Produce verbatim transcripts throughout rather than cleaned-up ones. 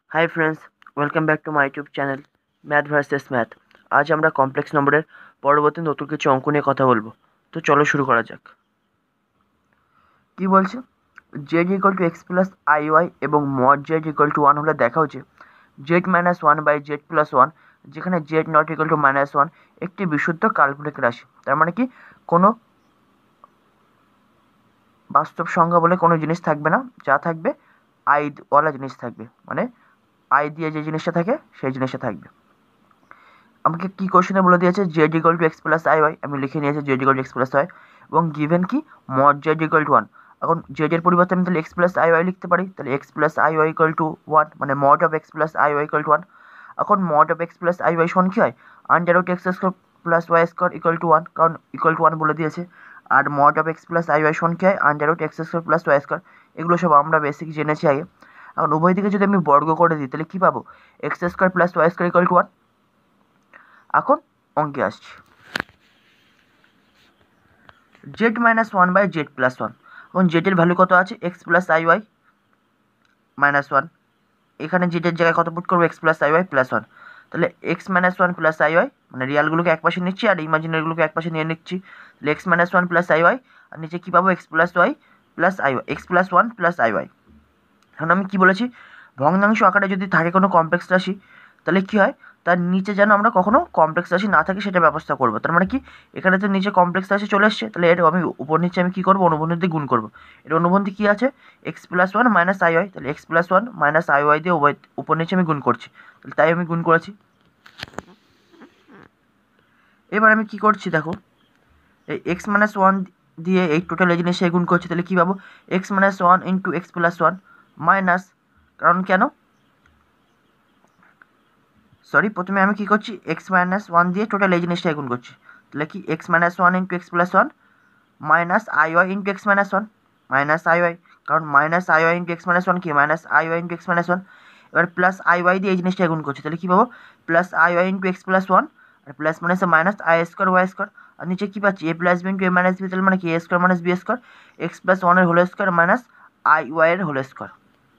High friends, welcome back to my YouTube channel Math Versus Math. আজ আমরা complex নম্বরের পরবর্তী নতুন কিছু অঙ্ক নিয়ে কথা বলবো। তো চলো শুরু করা যাক। কি বলছে? Z equal to X plus I Y এবং mod Z equal to one হলে দেখা হচ্ছে Z minus one by Z plus one, যেখানে Z not equal to minus one একটি বিশুদ্ধ কাল্পনিক রাশি। তার মানে কি, কোনো বাস্তব সংখ্যা বলে কোনো জিনিস থাকবে না, যা থাকবে আই ওয়ালা জিনিস থাকবে, মানে আই দিয়ে যে জিনিসটা থাকে সেই জিনিসটা থাকবে। আমাকে কি কোশ্চেনে বলে দিয়েছে Z equal to X plus I Y, আমি লিখে নিয়েছি Z equal to X plus Y এবং গিভেন কি mod Z equal to one. এখন জেড এর পরিবর্তে আমি তাহলে এক্স প্লাস আই ওয়াই লিখতে পারি, তাহলে X plus I Y equal to one, মানে mod of X plus I Y equal to one. এখন mod of X plus I Y সমান কি হয়, under root X square plus Y square equal to one, কারণ equal to one বলে দিয়েছে। আর mod of X plus I Y সমান কি হয়, under root X square plus Y square. এগুলো সব আমরা বেসিক জেনেছি আগে। এখন উভয় দিকে যদি আমি বর্গ করে দিই তাহলে কী পাবো, X square plus Y square equal to one. এখন অঙ্কে আসছি, Z minus one by Z plus one. এখন জেডের ভ্যালু কত আছে, X plus I Y minus one. এখানে জেডের জায়গায় কত পুট করবো, X plus I Y plus one. তাহলে X minus one plus I Y, মানে রিয়ালগুলোকে এক পাশে নিচ্ছি আর ইমাজিনারিগুলোকে এক পাশে নিয়ে নিচ্ছি। তাহলে X minus one plus I Y, আর নিচে কী পাবো, X plus Y plus I Y, X plus one plus I Y. এখন আমি কী বলেছি, ভগ্নাংশ আকারে যদি থাকে কোনো কমপ্লেক্স রাশি, তাহলে কী হয়, তার নিচে যেন আমরা কখনো কমপ্লেক্স রাশি না থাকে সেটা ব্যবস্থা করবো। তার মানে কি, এখানে তো নিচে কমপ্লেক্স রাশি চলে এসছে, তাহলে এটা আমি উপর নিচে আমি কী করবো, অনুবন্ধী দিয়ে গুণ করবো। এর অনুবন্ধী কী আছে, X plus one minus I Y, তাহলে X plus one minus I Y দিয়ে উভয় উপর নিচে আমি গুণ করছি, তাহলে তাই আমি গুণ করেছি। এবার আমি কী করছি দেখো, এই এক্স মাইনাস ওয়ান দিয়ে এই টোটাল এই জিনিসে গুণ করছি, তাহলে কী পাবো, X minus one into X plus one minus, কারণ কেন, সরি প্রথমে আমি কী করছি, এক্স মাইনাস ওয়ান দিয়ে টোটাল এই জিনিসটা গুণ করছি, তাহলে কি X minus one into X plus one minus I Y into X minus one, minus I Y, কারণ minus I Y into X minus one কি minus I Y into X minus one. এবার plus I Y দিয়ে এই জিনিসটা গুণ করছি, তাহলে কী পাবো, plus I Y into X plus one, আর প্লাস মাইনাসে minus I square Y square, আর নিচে কী পাচ্ছি, A plus B into A minus B, তাহলে মানে কি এ square minus B square, X plus ওয়ানের whole square minus I Y এর হোল স্কোয়ার।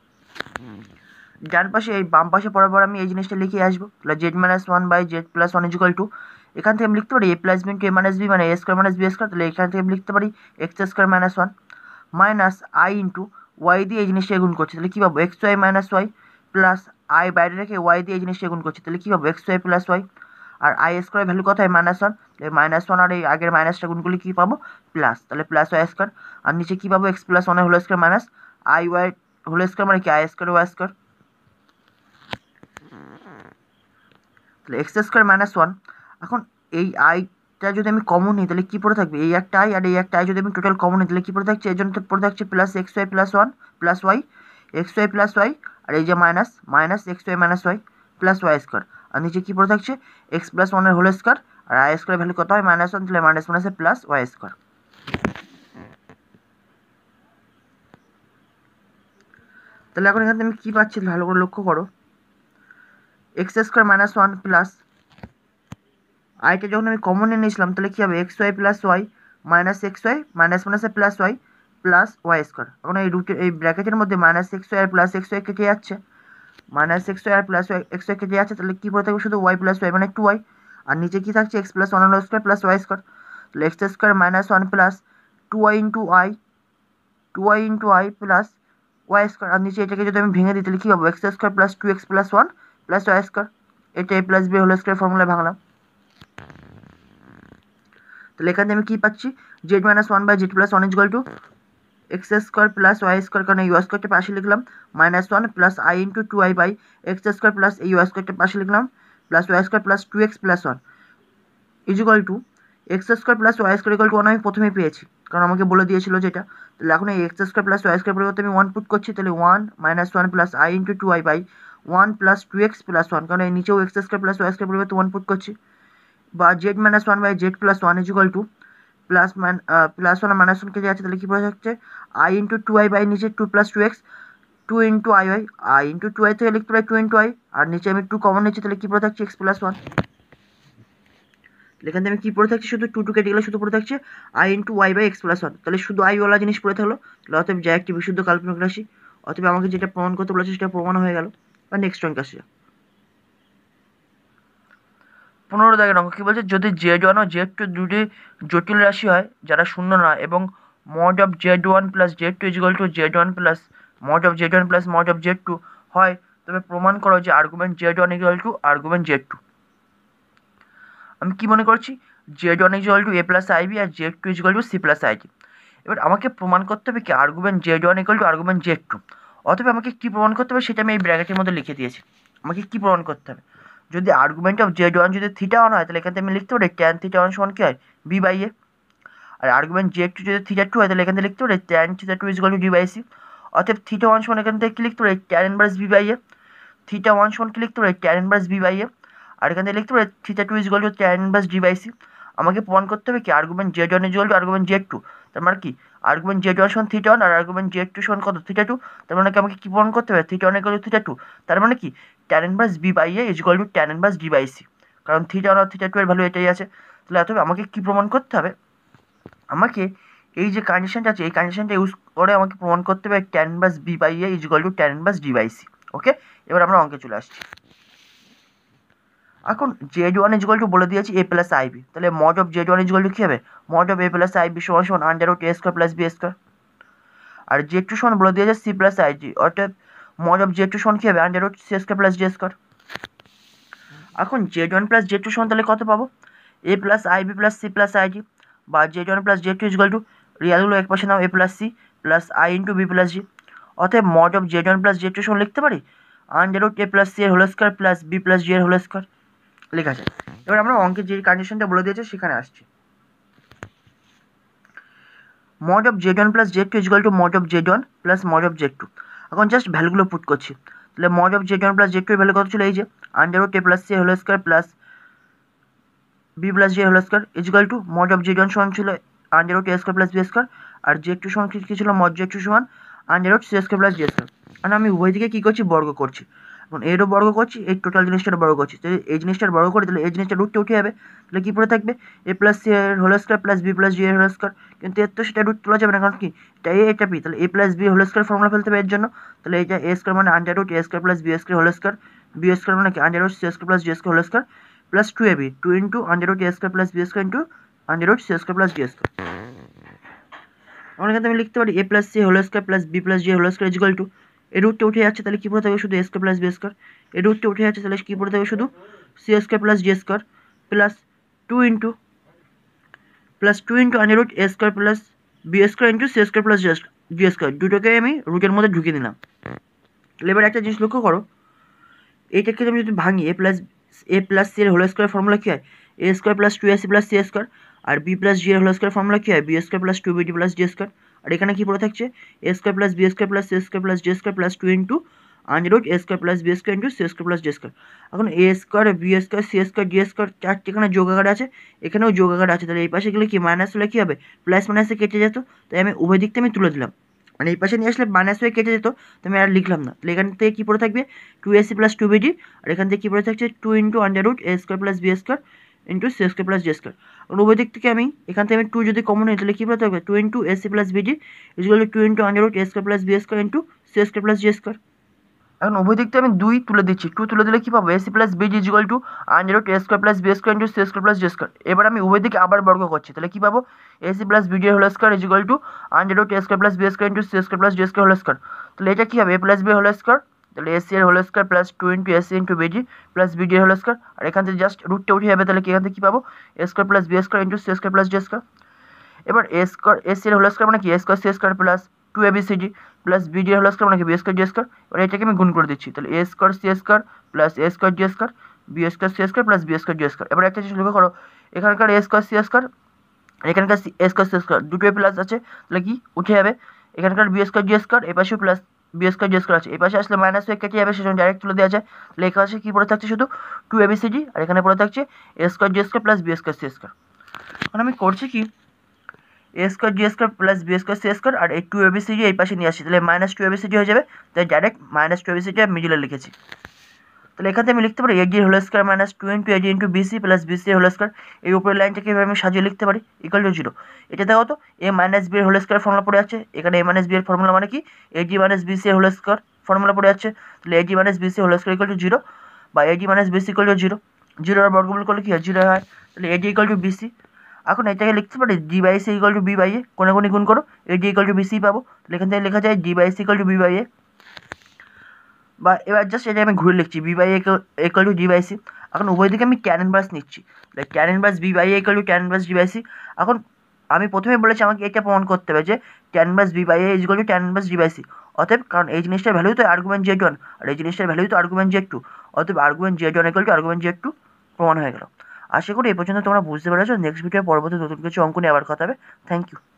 ডান পাশে এই বাম পাশে বরাবর আমি এই জিনিসটা লিখে আসবো, তাহলে Z minus one by Z plus one equal to, এখান থেকে আমি লিখতে পারি এ plus B into A minus B, মানে A square minus B square, তাহলে এখান থেকে আমি লিখতে পারি X square minus one minus I into Y দিয়ে এই জিনিসটা গুণ করছি, তাহলে কী পাবো, X Y minus Y plus I বাইরে রেখে ওয়াই দিয়ে এই জিনিসটা গুণ করছি, তাহলে কী পাবো, এক্স ওয়াই প্লাস ওয়াই, আর আই স্কোয়ার ভ্যালু কত হয়, মাইনাস ওয়ান, তাহলে মাইনাস ওয়ান আর এই আগের মাইনাসটা গুণ করলে কী পাবো, প্লাস, তাহলে প্লাস ওয়াই স্কোয়ার, আর নিচে কী পাবো, এক্স প্লাস ওয়ানের whole square minus I Y whole square, মানে কি আই স্কোয়ার ওয়াই স্কোয়ার, তাহলে এক্স স্কোয়ার মাইনাস ওয়ান। এখন এই আইটা যদি আমি কমন নিই তাহলে কী পড়ে থাকবে, এই একটা আই আর এই একটা আই যদি আমি টোটাল কমন নিই তাহলে কী পড়ে থাকছে, এই জন্য তো পড়ে থাকছে plus X Y plus one plus Y, X Y plus Y, আর এই যে minus minus X Y minus Y plus Y square, আর নিচে কী পড়ে থাকছে, এক্স প্লাস ওয়ানের হোল স্কোয়ার, আর আই স্কোয়ার ভ্যালু কত হয়, মাইনাস ওয়ান, তাহলে মাইনাস মাইনাসে প্লাস ওয়াই স্কোয়ার। তাহলে এখন এখানে আমি কী পাচ্ছি ভালো করে লক্ষ্য করো, X square minus one plus আইটা যখন আমি কমন নিয়ে নিয়েছিলাম তাহলে কী হবে, X Y plus Y minus X Y minus মাইনাসে plus Y plus Y square. এখন এই রুটের এই ব্র্যাকেটের মধ্যে মাইনাস এক্স ওয়াই আর প্লাস এক্স ওয়াই কেটে যাচ্ছে, মাইনাস এক্স ওয়াই আর প্লাস ওয়াই এক্স ওয়াই কেটে যাচ্ছে, তাহলে কী পড়ে থাকবে শুধু ওয়াই প্লাস ওয়াই, মানে টু ওয়াই, আর নিচে কী থাকছে, X plus one whole square plus Y square, তাহলে X square minus one plus two Y into I, two Y into I plus Y square, আর নিচে এটাকে যদি আমি ভেঙে দিই তাহলে কী পাবো, X square plus two X plus one plus Y square, এটা A plus B whole square ফর্মুলায় ভাঙলাম। তাহলে এখান থেকে আমি কী পাচ্ছি, Z minus one by Z plus one is equal to X square plus Y square, কারণ ইউ স্কোয়ারটা পাশে লিখলাম, minus one plus I into two I by X square plus এই ইউ স্কোয়ারটা পাশে লিখলাম plus Y square plus two X plus one is equal to X square plus Y square equal to one, আমি প্রথমেই পেয়েছি কারণ আমাকে বলে দিয়েছিল যেটা। তাহলে এখন এই X square plus Y square পরিবর্তে আমি ওয়ান পুট করছি, তাহলে one minus one plus I into two I by one plus two X plus one, কারণ এই নিচেও X square plus Y square পরিবর্তে ওয়ান পুট করছি, বা Z minus one by Z plus one is equal to plus মান plus one minus one কেটে যাচ্ছে, তাহলে কী পড়ে যাচ্ছে, I into two I by নিচে two plus two X, two into I Y, I into two I থেকে লিখতে পারি টু ইন্টু আই, আর নিচে আমি টু কমন নিচ্ছি, তাহলে কী পড়ে থাকছে, এক্স প্লাস ওয়ান। এখান থেকে আমি কী পড়ে থাকছি, শুধু টু টু কেটে গেলে শুধু পড়ে থাকছে I into Y by X plus one, তাহলে শুধু আইওয়ালা জিনিস পড়ে থাকলো, তাহলে অতএব যা একটি বিশুদ্ধ কাল্পনিক রাশি, অতএব আমাকে যেটা প্রমাণ করতে বলেছে সেটা প্রমাণ হয়ে গেল। বা নেক্সট অঙ্ক আসে পনেরো দাগের অঙ্ক কী বলছে, যদি জেড ওয়ান ও জেড টু দুটি জটিল রাশি হয় যারা শূন্য না এবং mod of Z one plus Z two equal to Z one plus mod of Z one plus mod of Z two হয়, তবে প্রমাণ করো যে argument Z one equal to argument Z two. আমি কী মনে করছি, Z one equal to A plus I B আর Z two equal to C plus ID. এবার আমাকে প্রমাণ করতে হবে কি argument Z one equal to argument Z two. অথবা আমাকে কী প্রমাণ করতে হবে সেটা আমি এই ব্র্যাকেটের মধ্যে লিখে দিয়েছি। আমাকে কী প্রমাণ করতে হবে, যদি আর্গুমেন্ট অফ জেড ওয়ান যদি থিটা ওয়ান হয় তাহলে এখান থেকে আমি লিখতে পারি ট্যান থিটা ওয়ান সমান কী হয়, বি বাই এ। আর আর্গুমেন্ট জেড টু যদি থিটা টু হয় তাহলে এখান থেকে লিখতে পারি tan theta two equal to d by c. অতএব থিটা ওয়ান সমান এখান থেকে কী লিখতে পারি, tan inverse b by a. Theta one সমান কী লিখতে পারি, tan inverse b by a. আর এখান থেকে লিখতে পারি theta two equal to tan inverse d by c. আমাকে প্রমাণ করতে হবে কি argument Z one equal to argument Z two. তার মানে কি আর্গুমেন্ট জেড ওয়ান সমান থিটা ওয়ান আর আর্গুমেন্ট জেড টু সমান কত, থিটা টু। তার মানে কি আমাকে কী প্রমাণ করতে হবে, theta one equal to theta two. তার মানে কি tan inverse b by a equal to tan inverse d by c, কারণ থিটা ওয়ান আর থিটা টু এর ভ্যালু এটাই আছে। তাহলে অতএব আমাকে কী প্রমাণ করতে হবে, আমাকে এই যে কন্ডিশনটা আছে এই কন্ডিশনটা ইউজ করে আমাকে প্রমাণ করতে হবে tan inverse b by a equal to tan inverse d by c. Okay, এবার আমরা অঙ্কে চলে আসছি। এখন জেড ওয়ান ইকুয়াল টু বলে দিয়েছি এ প্লাস আইবি, তাহলে mod of Z one equal to কী হবে, mod of a plus i b সমান সমান under root a square plus b square. আর জেড টু সমান বলে দিয়েছে সি প্লাস আইজি, অর্থাৎ মড অফ জেড টু সমান কী হবে, under root c square plus d square. এখন z one plus Z two সমান তাহলে কত পাবো, a plus i b plus c plus IG, বা z one plus Z two equal to রিয়ালগুলো এক পাশে নাও a plus c plus I into b plus g. অতএব mod of Z one plus Z two সমান লিখতে পারি under root a plus c এর whole square plus b plus g এর হোল স্কোয়ার লেখা যায়। এবার আমরা অঙ্কের যে কন্ডিশনটা বলে দিয়েছে সেখানে আসছি। Mod of Z one plus Z two equal to mod of Z one plus mod of Z two. এখন জাস্ট ভ্যালুগুলো পুট করছি। তাহলে mod of Z one plus Z two এর ভ্যালু কত ছিল, এই যে under root a plus c whole square plus b plus g whole square equal to mod of Z one সমান ছিল under root a square plus b square, আর Z two সমান কী ছিল, মড জেড টু সমান under root c square plus g square. আর আমি উভয় দিকে কী করছি, বর্গ করছি। এখন এরও বর্গ করছি, এই টোটাল জিনিসটার বর্গ করছি। যদি এই জিনিসটার বর্গ করি তাহলে এই জিনিসটা রুটটা উঠে যাবে, তাহলে কী পড়ে থাকবে, এ প্লাস সি এর whole square plus b plus g এর হোল স্কোয়ার। কিন্তু এর তো সেটা রুট তোলা যাবে না, কারণ কি এটা এ এটা বি, তাহলে a plus B whole square formula ফেলতে হবে এর জন্য। তাহলে এটা এ স্কোয়ার মানে under root a square plus b square whole square, b square মানে কি under root c square plus g square whole square plus two a b, two into under root a square plus b square into under root c square plus g square. আমরা কিন্তু আমি লিখতে পারি এ plus c whole square plus b plus g whole square equal to, এই রুটটা উঠে যাচ্ছে তাহলে কী পড়ে থাকবে, শুধু a square plus b square. এই রুটটা উঠে যাচ্ছে তাহলে কী পড়ে থাকবে, শুধু c square plus g square plus two into plus two into under root a square plus b square into c square plus g square. দুটোকে আমি রুটের মধ্যে ঢুকিয়ে দিলাম। তাহলে এবার একটা জিনিস লক্ষ্য করো, এইটাকে আমি যদি ভাঙি, a plus a plus c এর হোল স্কোয়ার ফর্মুলা কী হয়, a square plus two a c plus c square, আর বি প্লাস জি এর হোল স্কোয়ার ফর্মুলা কী হয়, b square plus two b d plus d square. আর এখানে কী পড়ে থাকছে, a square plus b square plus c square plus d square plus two into under root a square plus b square into c square plus d square. এখন a square b square c square d square চারটি এখানে যোগ আকারে আছে, এখানেও যোগ আকারে আছে, তাহলে এই পাশে গেলে কি মাইনাস হলে কী হবে, প্লাস মাইনাসে কেটে যেত। তাই আমি উভয় দিকটা আমি তুলে দিলাম, মানে এই পাশে নিয়ে আসলে মাইনাস হয়ে কেটে যেত, তো আমি আর লিখলাম না। তাহলে এখান থেকে কী পড়ে থাকবে, two a c plus two b d, আর এখান থেকে কী পড়ে থাকছে, two into under root a square plus b square into c square plus d square. আর উভয় দিক থেকে আমি এখান থেকে আমি টু যদি কমন নিই তাহলে কী পড়ে থাকবে, two into a c plus b d equal to two into under root a square plus b square into c square plus d square. এখন উভয় দিকটা আমি দুই তুলে দিচ্ছি, টু তুলে দিলে কী পাবো, a c plus b d equal to under root a square plus b square into c square plus d square. এবার আমি উভয় দিকে আবার বর্গ করছি, তাহলে কী পাবো, a c plus b d whole square equal to under root a square plus b square into c square plus d square whole square. তাহলে এটা কী হবে, a plus B whole square, তাহলে এসি এর whole square plus two into a c into b d plus b d এর whole square. আর এখান থেকে জাস্ট রুটটা উঠে যাবে, তাহলে কি এখান থেকে কী পাবো, a square plus b square into c square plus d square. এবার এ স্কোয়ার এসি এর হোল স্কোয়ার মানে কি এ square c square plus two a b c d plus b d এর হোল স্কোয়ার মানে কি বি স্কোয়ার ডি স্কোয়ার। এবার এটাকে আমি গুণ করে দিচ্ছি, তাহলে a square c square plus a square d square b square c square plus b square d square. এবার একটা জিনিস লক্ষ্য করো, এখানকার এ স্কোয়ার সি স্কোয়ার এখানকার এ স্কোয়ার সি স্কোয়ার দুটোই প্লাস আছে, তাহলে কি উঠে যাবে, এখানকার বি স্কোয়ার ডি স্কোয়ার এ পাশেও plus b square d square আছে, এই পাশে আসলে মাইনাস হয়ে কেটে যাবে, সেজন্য ডাইরেক্ট তুলে দেওয়া যায়। লেখা আছে কী পড়ে থাকছে, শুধু two a b c d, আর এখানে পড়ে থাকছে a square d square plus b square c square. এখন আমি করছি কি, এ square d square plus b square c square আর এই two a b c d এই পাশে নিয়ে আসছি, তাহলে minus two a b c d হয়ে যাবে, তাই direct minus two a b c d আমি মিডিলে লিখেছি। তাহলে এখান থেকে আমি লিখতে পারি a d whole square minus two into a d into b c plus b c whole square. এই উপরের লাইনটাকে এভাবে আমি সাজিয়ে লিখতে পারি ইকুয়াল টু জিরো। এটা দেখো তো এ মাইনাস বি এর হোল স্কোয়ার ফর্মুলা পড়ে আছে, এখানে এ মাইনাস বি এর ফর্মুলা মানে কি, এ ডি মাইনাস বিসি এর হোল স্কোয়ার ফর্মুলা পড়ে যাচ্ছে, তাহলে a d minus b c whole square equal to zero, বা a d minus b c equal to zero, zero আর বর্গমূল করলে কী হয়, জিরো হয়। তাহলে এডি ইকুয়াল টু বিসি, এখন এটাকে লিখতে পারি d by c equal to b by a, কোনে কোনে গুণ করো, এডি ইকুয়াল টু বিসি পাবো, তাহলে এখান থেকে লেখা যায় d by c equal to b by a. বা এবার জাস্ট এটা আমি ঘুরে লিখছি, b by a equal to d by c. এখন উভয় দিকে আমি ট্যান ইনভার্স নিচ্ছি, tan inverse b by a equal to tan inverse d by c. এখন আমি প্রথমে বলেছি আমাকে এটা প্রমাণ করতে হবে যে tan inverse b by a is equal to tan inverse d by c. অতএব কারণ এই জিনিসটার ভ্যালু তো আর্গুমেন্ট জেড ওয়ান, আর এই জিনিসটার ভ্যালু তো আর্গুমেন্ট জেড টু, অতএব argument Z one equal to argument Z two প্রমাণ হয়ে গেল। আশা করি এই পর্যন্ত তোমরা বুঝতে পেরেছো। নেক্সট ভিডিও পরবর্তী নতুন কিছু অঙ্ক নিয়ে আবার কথা হবে। Thank you.